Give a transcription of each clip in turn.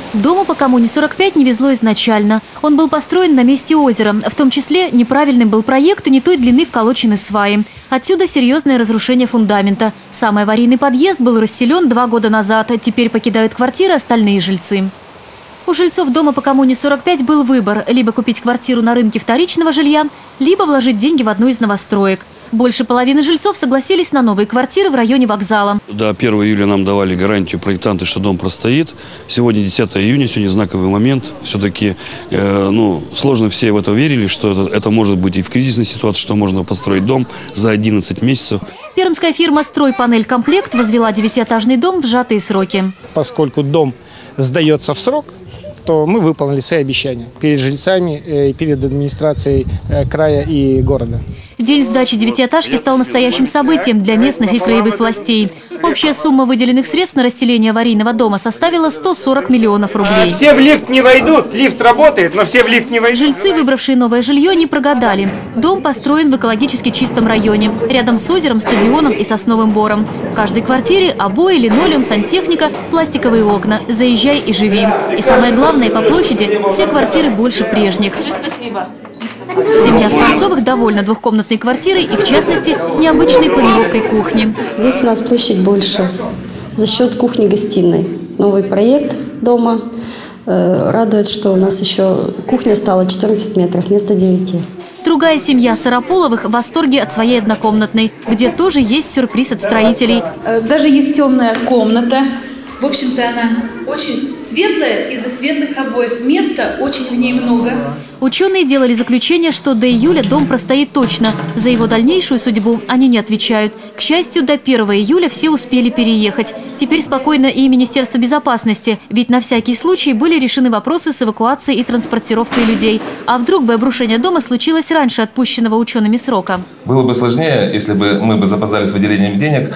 Дому по коммуне 45 не везло изначально. Он был построен на месте озера. В том числе неправильным был проект и не той длины вколочены сваи. Отсюда серьезное разрушение фундамента. Самый аварийный подъезд был расселен 2 года назад. Теперь покидают квартиры остальные жильцы. У жильцов дома по коммуне 45 был выбор – либо купить квартиру на рынке вторичного жилья, либо вложить деньги в одну из новостроек. Больше половины жильцов согласились на новые квартиры в районе вокзала. До 1 июля нам давали гарантию проектанты, что дом простоит. Сегодня 10 июня, сегодня знаковый момент. Все-таки сложно все в это верили, что это может быть и в кризисной ситуации, что можно построить дом за 11 месяцев. Пермская фирма «Стройпанель-комплект» возвела 9-этажный дом в сжатые сроки. Поскольку дом сдается в срок, то мы выполнили свои обещания перед жильцами, перед администрацией края и города. День сдачи 9-этажки стал настоящим событием для местных и краевых властей. Общая сумма выделенных средств на расселение аварийного дома составила 140 миллионов рублей. Все в лифт не войдут, лифт работает, но все в лифт не войдут. Жильцы, выбравшие новое жилье, не прогадали. Дом построен в экологически чистом районе, рядом с озером, стадионом и сосновым бором. В каждой квартире обои, линолеум, сантехника, пластиковые окна. Заезжай и живи. И самое главное, по площади все квартиры больше прежних. Спасибо. Семья Скворцовых довольна двухкомнатной квартирой и, в частности, необычной планировкой кухни. Здесь у нас площадь больше за счет кухни-гостиной. Новый проект дома радует, что у нас еще кухня стала 14 метров вместо 9. Другая семья Сараполовых в восторге от своей однокомнатной, где тоже есть сюрприз от строителей. Даже есть темная комната. В общем-то, она очень светлая из-за светлых обоев. Места очень в ней много. Ученые делали заключение, что до июля дом простоит точно. За его дальнейшую судьбу они не отвечают. К счастью, до 1 июля все успели переехать. Теперь спокойно и Министерство безопасности, ведь на всякий случай были решены вопросы с эвакуацией и транспортировкой людей. А вдруг бы обрушение дома случилось раньше отпущенного учеными срока? Было бы сложнее, если бы мы запоздали с выделением денег,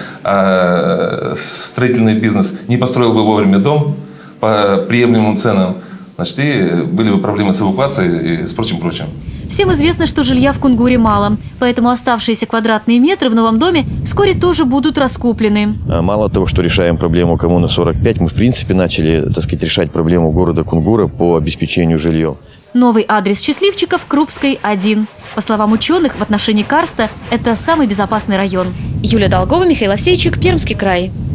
а строительный бизнес не построил бы вовремя дом по приемлемым ценам. Значит, и были бы проблемы с эвакуацией и с прочим. Всем известно, что жилья в Кунгуре мало, поэтому оставшиеся квадратные метры в новом доме вскоре тоже будут раскуплены. Мало того, что решаем проблему коммуны 45, мы в принципе начали, решать проблему города Кунгура по обеспечению жильем. Новый адрес счастливчиков – Крупской, 1. По словам ученых, в отношении карста это самый безопасный район. Юлия Долгова, Михаил Осейчик, Пермский край.